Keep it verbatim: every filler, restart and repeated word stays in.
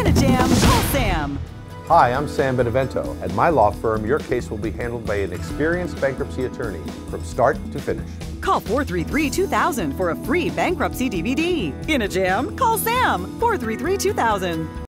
In a jam, call Sam. Hi, I'm Sam Benevento. At my law firm, your case will be handled by an experienced bankruptcy attorney from start to finish. Call four three three, two thousand for a free bankruptcy D V D. In a jam, call Sam. four three three, two thousand.